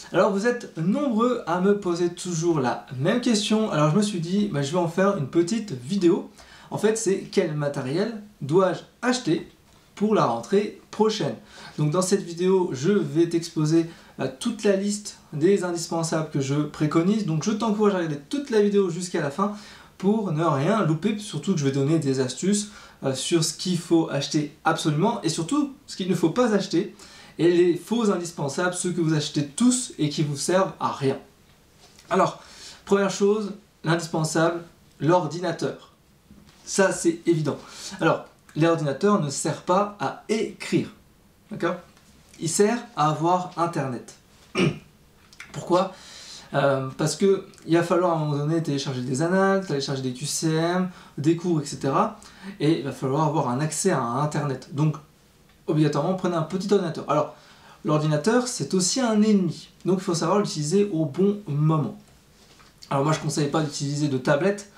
Alors vous êtes nombreux à me poser toujours la même question, alors je me suis dit je vais en faire une petite vidéo. En fait c'est quel matériel dois-je acheter pour la rentrée prochaine. Donc dans cette vidéo je vais t'exposer toute la liste des indispensables que je préconise, donc je t'encourage à regarder toute la vidéo jusqu'à la fin pour ne rien louper, surtout que je vais donner des astuces sur ce qu'il faut acheter absolument et surtout ce qu'il ne faut pas acheter. Et les faux indispensables, ceux que vous achetez tous et qui vous servent à rien. Alors, première chose, l'indispensable, l'ordinateur. Ça, c'est évident. Alors, l'ordinateur ne sert pas à écrire. D'accord ? Il sert à avoir Internet. Pourquoi ? Parce qu'il va falloir à un moment donné télécharger des annales, télécharger des QCM, des cours, etc. Et il va falloir avoir un accès à Internet. Donc, obligatoirement, prenez un petit ordinateur. Alors, l'ordinateur, c'est aussi un ennemi. Donc, il faut savoir l'utiliser au bon moment. Alors, moi, je ne conseille pas d'utiliser de tablettes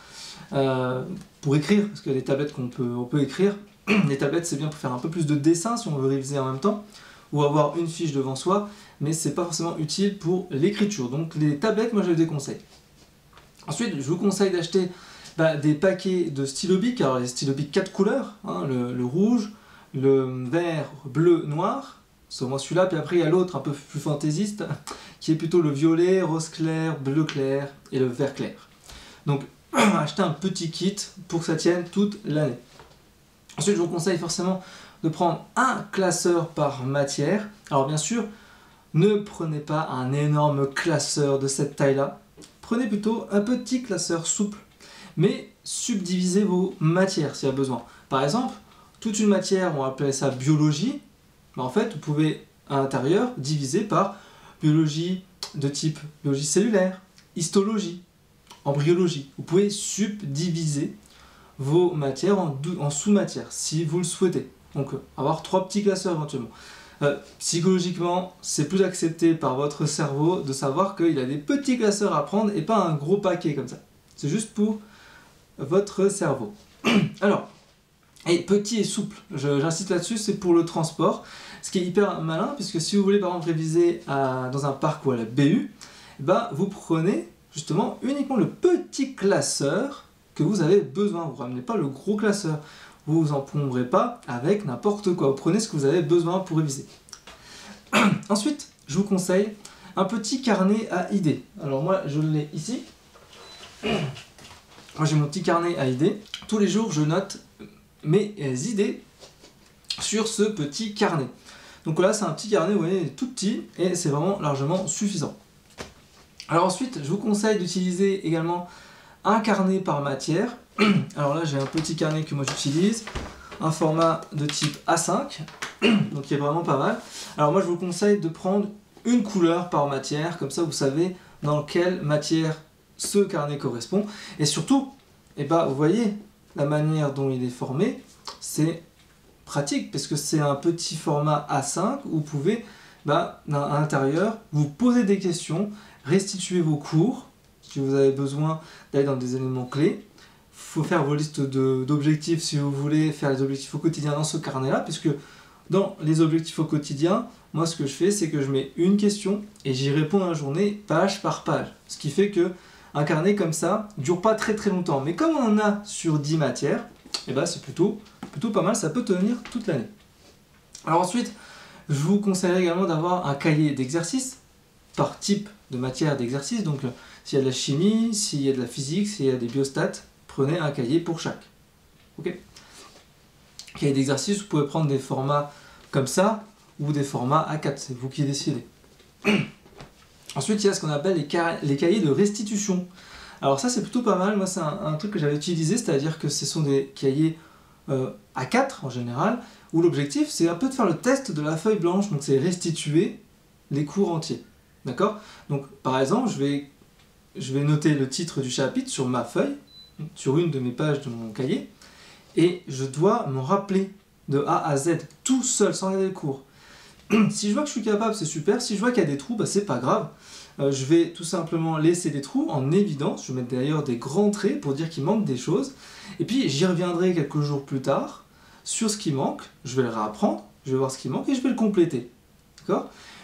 pour écrire, parce qu'il y a des tablettes qu'on peut écrire. Les tablettes, c'est bien pour faire un peu plus de dessin si on veut réviser en même temps, ou avoir une fiche devant soi, mais ce n'est pas forcément utile pour l'écriture. Donc, les tablettes, moi, je les déconseille. Ensuite, je vous conseille d'acheter des paquets de stylo bic. Alors, les stylo bic 4 couleurs, hein, le rouge, le vert, bleu, noir, c'est au moins celui-là, puis après il y a l'autre un peu plus fantaisiste, qui est plutôt le violet, rose clair, bleu clair et le vert clair. Donc achetez un petit kit pour que ça tienne toute l'année. Ensuite je vous conseille forcément de prendre un classeur par matière. Alors bien sûr, ne prenez pas un énorme classeur de cette taille-là, prenez plutôt un petit classeur souple, mais subdivisez vos matières s'il y a besoin. Par exemple, toute une matière, on va appeler ça biologie, en fait, vous pouvez à l'intérieur diviser par biologie de type biologie cellulaire, histologie, embryologie. Vous pouvez subdiviser vos matières en sous-matières, si vous le souhaitez. Donc, avoir 3 petits classeurs éventuellement. Psychologiquement, c'est plus accepté par votre cerveau de savoir qu'il a des petits classeurs à prendre et pas un gros paquet comme ça. C'est juste pour votre cerveau. Alors, et petit et souple, j'insiste là-dessus, c'est pour le transport, ce qui est hyper malin, puisque si vous voulez par exemple réviser dans un parc ou à la BU, vous prenez justement uniquement le petit classeur que vous avez besoin, vous ne ramenez pas le gros classeur, vous vous encombrez pas avec n'importe quoi, vous prenez ce que vous avez besoin pour réviser. Ensuite, je vous conseille un petit carnet à idées. Alors moi, je l'ai ici. Moi j'ai mon petit carnet à idées. Tous les jours, je note mes idées sur ce petit carnet. Donc là c'est un petit carnet, vous voyez, tout petit et c'est vraiment largement suffisant. Alors ensuite je vous conseille d'utiliser également un carnet par matière. Alors là j'ai un petit carnet que moi j'utilise, un format de type A5, donc qui est vraiment pas mal. Alors moi je vous conseille de prendre une couleur par matière, comme ça vous savez dans quelle matière ce carnet correspond. Et surtout, vous voyez la manière dont il est formé, c'est pratique parce que c'est un petit format A5 où vous pouvez, à l'intérieur, vous poser des questions, restituer vos cours, si vous avez besoin d'aller dans des éléments clés. Il faut faire vos listes d'objectifs si vous voulez faire les objectifs au quotidien dans ce carnet-là, puisque dans les objectifs au quotidien, moi ce que je fais, c'est que je mets une question et j'y réponds dans la journée, page par page. Ce qui fait que un carnet comme ça ne dure pas très longtemps, mais comme on en a sur 10 matières, c'est plutôt pas mal, ça peut tenir toute l'année. Alors ensuite, je vous conseillerais également d'avoir un cahier d'exercice par type de matière d'exercice. Donc s'il y a de la chimie, s'il y a de la physique, s'il y a des biostats, prenez un cahier pour chaque. Ok ? Cahier d'exercice, vous pouvez prendre des formats comme ça ou des formats A4, c'est vous qui décidez. Ensuite, il y a ce qu'on appelle les cahiers de restitution. Alors ça, c'est plutôt pas mal. Moi, c'est un truc que j'avais utilisé, c'est-à-dire que ce sont des cahiers A4 en général, où l'objectif, c'est un peu de faire le test de la feuille blanche. Donc, c'est restituer les cours entiers. D'accord ? Donc, par exemple, je vais noter le titre du chapitre sur ma feuille, sur une de mes pages de mon cahier, et je dois m'en rappeler de A à Z, tout seul, sans regarder le cours. Si je vois que je suis capable, c'est super. Si je vois qu'il y a des trous, c'est pas grave. Je vais tout simplement laisser des trous en évidence. Je vais mettre d'ailleurs des grands traits pour dire qu'il manque des choses. Et puis j'y reviendrai quelques jours plus tard sur ce qui manque. Je vais le réapprendre, je vais voir ce qui manque et je vais le compléter. D'accord ?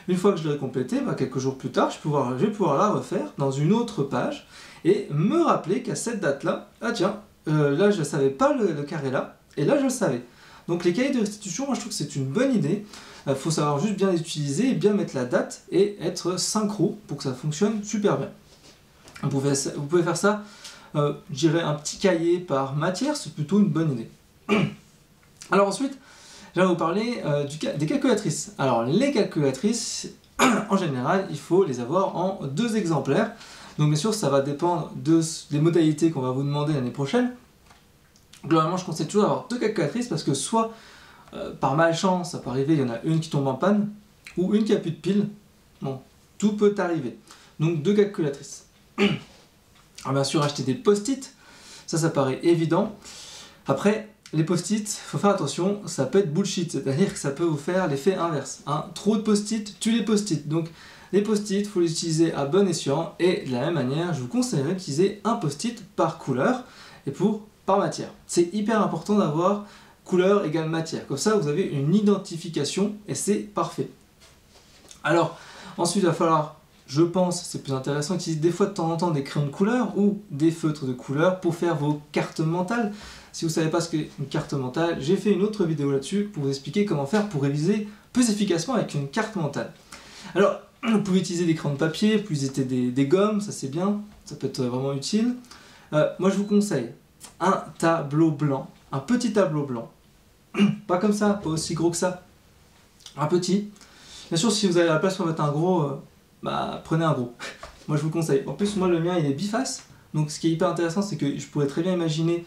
Une fois que je l'aurai complétée, quelques jours plus tard, je vais pouvoir la refaire dans une autre page et me rappeler qu'à cette date-là, ah tiens, là je ne savais pas le carré là, et là je le savais. Donc les cahiers de restitution, moi je trouve que c'est une bonne idée. Il faut savoir juste bien les utiliser, bien mettre la date et être synchro pour que ça fonctionne super bien. Vous pouvez faire ça, je dirais un petit cahier par matière, c'est plutôt une bonne idée. Alors ensuite, je vais vous parler des calculatrices. Alors les calculatrices, en général, il faut les avoir en 2 exemplaires. Donc bien sûr, ça va dépendre des modalités qu'on va vous demander l'année prochaine. Globalement, je conseille toujours d'avoir 2 calculatrices parce que soit par malchance, ça peut arriver, il y en a une qui tombe en panne, ou une qui n'a plus de pile. Bon, tout peut arriver. Donc 2 calculatrices. Alors bien sûr, acheter des post-it, ça paraît évident. Après, les post-it, il faut faire attention, ça peut être bullshit, c'est-à-dire que ça peut vous faire l'effet inverse. Hein. Trop de post-it tue les post-it. Donc les post-it, il faut les utiliser à bon escient, et de la même manière, je vous conseillerais d'utiliser un post-it par couleur et par matière. C'est hyper important d'avoir couleur égale matière, comme ça vous avez une identification et c'est parfait. Alors, ensuite il va falloir, je pense, c'est plus intéressant, utiliser des fois de temps en temps des crayons de couleur ou des feutres de couleur pour faire vos cartes mentales. Si vous ne savez pas ce qu'est une carte mentale, j'ai fait une autre vidéo là-dessus pour vous expliquer comment faire pour réviser plus efficacement avec une carte mentale. Alors, vous pouvez utiliser des crayons de papier, vous pouvez utiliser des gommes, ça c'est bien, ça peut être vraiment utile. Moi je vous conseille un tableau blanc, un petit tableau blanc. Pas comme ça, pas aussi gros que ça. Un petit. Bien sûr, si vous avez la place pour mettre un gros, prenez un gros. Moi je vous conseille. En plus, moi le mien il est biface. Donc ce qui est hyper intéressant, c'est que je pourrais très bien imaginer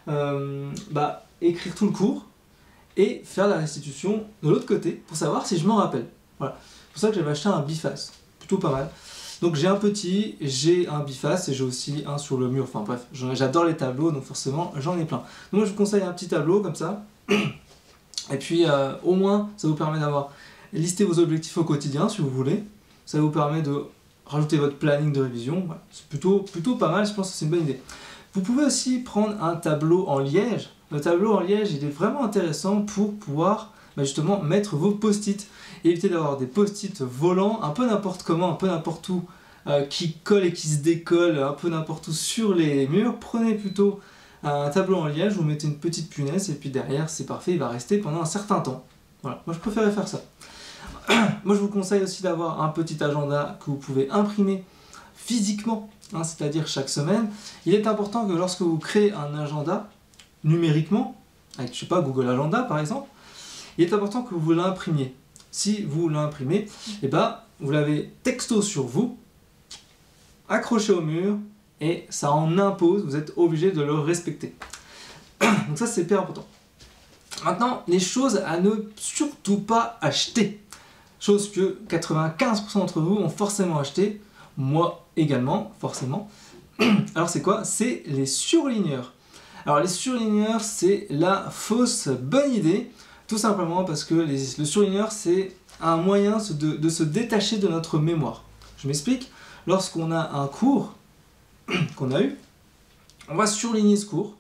écrire tout le cours et faire la restitution de l'autre côté pour savoir si je m'en rappelle. Voilà. C'est pour ça que j'avais acheté un biface. Plutôt pas mal. Donc j'ai un petit, j'ai un biface et j'ai aussi un sur le mur. Enfin bref, j'adore les tableaux, donc forcément j'en ai plein. Donc moi je vous conseille un petit tableau comme ça. Et puis au moins ça vous permet d'avoir listé vos objectifs au quotidien si vous voulez. Ça vous permet de rajouter votre planning de révision. Voilà. C'est plutôt pas mal, je pense que c'est une bonne idée. Vous pouvez aussi prendre un tableau en liège. Le tableau en liège il est vraiment intéressant pour pouvoir justement mettre vos post-it. Évitez d'avoir des post-it volants, un peu n'importe comment, un peu n'importe où, qui collent et qui se décollent un peu n'importe où sur les murs. Prenez plutôt un tableau en liège, vous mettez une petite punaise et puis derrière c'est parfait, il va rester pendant un certain temps. Voilà, moi je préférais faire ça. Moi je vous conseille aussi d'avoir un petit agenda que vous pouvez imprimer physiquement, hein, c'est-à-dire chaque semaine. Il est important que lorsque vous créez un agenda numériquement, avec je sais pas Google Agenda par exemple, il est important que vous l'imprimiez. Si vous l'imprimez, vous l'avez texto sur vous, accroché au mur, et ça en impose, vous êtes obligé de le respecter. Donc ça c'est hyper important. Maintenant, les choses à ne surtout pas acheter. Chose que 95% d'entre vous ont forcément acheté, moi également, forcément. Alors c'est quoi? C'est les surligneurs. Alors les surligneurs, c'est la fausse bonne idée, tout simplement parce que le surligneur, c'est un moyen de se détacher de notre mémoire. Je m'explique, lorsqu'on a un cours qu'on a eu, on va surligner ce cours.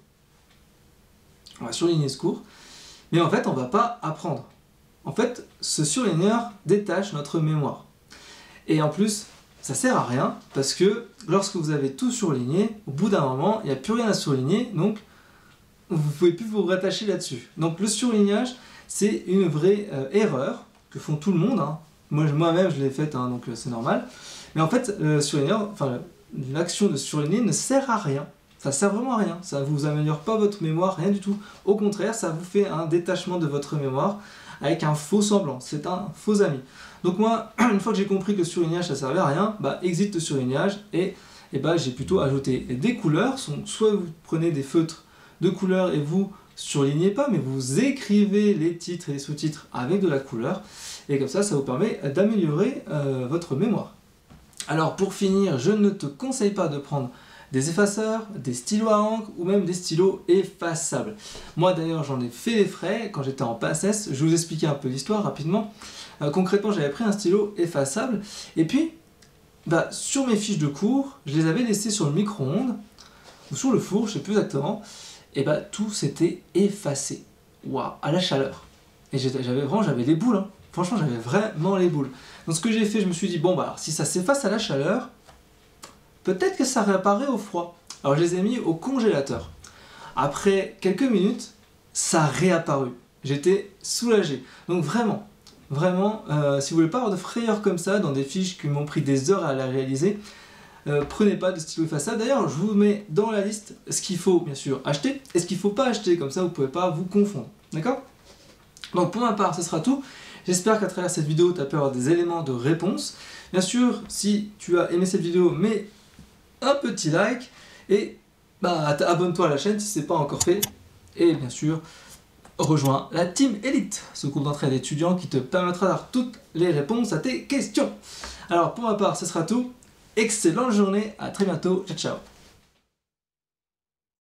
Mais en fait, on ne va pas apprendre. En fait, ce surligneur détache notre mémoire. Et en plus, ça sert à rien, parce que lorsque vous avez tout surligné, au bout d'un moment, il n'y a plus rien à surligner, donc vous ne pouvez plus vous rattacher là-dessus. Donc le surlignage, c'est une vraie erreur que font tout le monde. Hein. Moi-même, je l'ai faite, hein, donc c'est normal. Mais en fait, l'action de surligner ne sert à rien. Ça sert vraiment à rien. Ça ne vous améliore pas votre mémoire, rien du tout. Au contraire, ça vous fait un détachement de votre mémoire avec un faux semblant. C'est un faux ami. Donc moi, une fois que j'ai compris que le surlignage, ça ne servait à rien, exit le surlignage et j'ai plutôt ajouté des couleurs. Soit vous prenez des feutres de couleur et vous surlignez pas, mais vous écrivez les titres et les sous-titres avec de la couleur. Et comme ça, ça vous permet d'améliorer votre mémoire. Alors pour finir, je ne te conseille pas de prendre des effaceurs, des stylos à encre ou même des stylos effaçables. Moi d'ailleurs j'en ai fait les frais quand j'étais en PACES, je vais vous expliquer un peu l'histoire rapidement. Concrètement j'avais pris un stylo effaçable et puis sur mes fiches de cours, je les avais laissées sur le micro-ondes ou sur le four, je ne sais plus exactement, et tout s'était effacé. Waouh, à la chaleur. Et j'avais des boules, hein. franchement j'avais vraiment les boules. Donc ce que j'ai fait, je me suis dit, bon bah alors, si ça s'efface à la chaleur, peut-être que ça réapparaît au froid. Alors je les ai mis au congélateur. Après quelques minutes, ça a réapparu. J'étais soulagé. Donc vraiment, si vous voulez pas avoir de frayeur comme ça dans des fiches qui m'ont pris des heures à la réaliser, prenez pas de stylo effaçable. D'ailleurs, je vous mets dans la liste ce qu'il faut bien sûr acheter et ce qu'il ne faut pas acheter, comme ça vous ne pouvez pas vous confondre. D'accord? Donc pour ma part, ce sera tout. J'espère qu'à travers cette vidéo, tu as pu avoir des éléments de réponse. Bien sûr, si tu as aimé cette vidéo, mets un petit like et abonne-toi à la chaîne si ce n'est pas encore fait. Et bien sûr, rejoins la Team Elite, ce groupe d'entraide étudiants qui te permettra d'avoir toutes les réponses à tes questions. Alors pour ma part, ce sera tout. Excellente journée, à très bientôt, ciao ciao.